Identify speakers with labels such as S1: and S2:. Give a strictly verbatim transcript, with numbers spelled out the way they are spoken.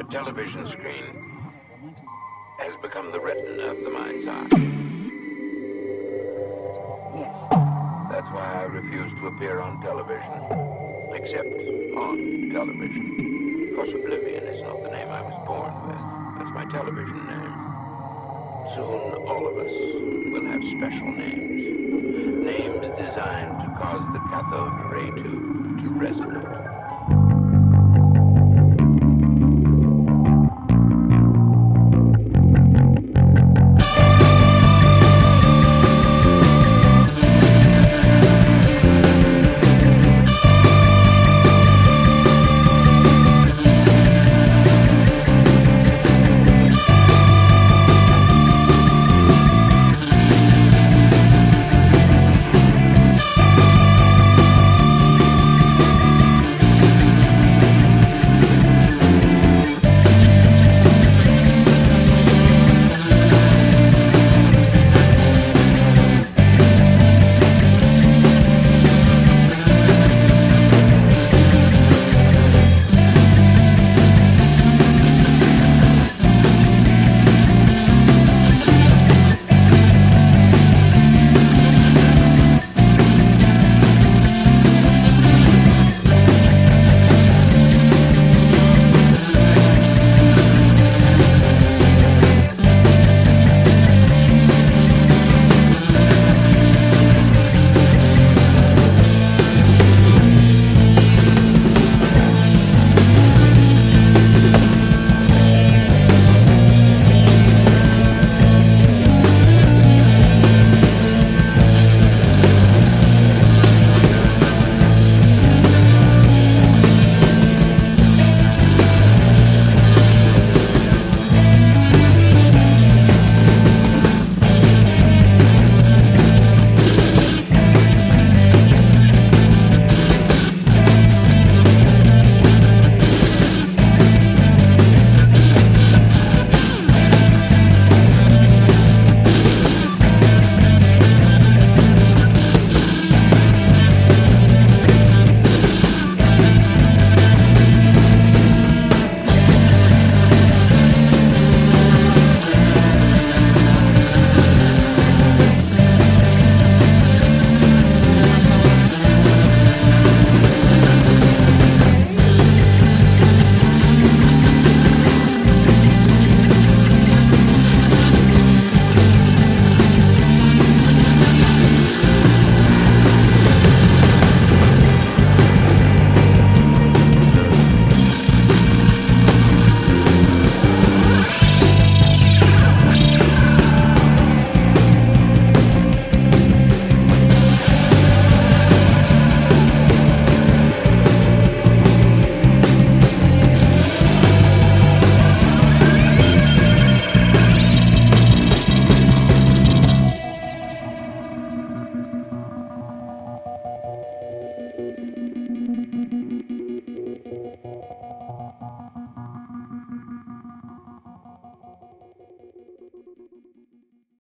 S1: television screen has become the retina of the mind's eye.
S2: Yes.
S1: That's why I refuse to appear on television, except on television. Of course, Oblivion is not the name I was born with. That's my television name. Soon, all of us will have special names. Names designed to cause the cathode ray tube to resonate.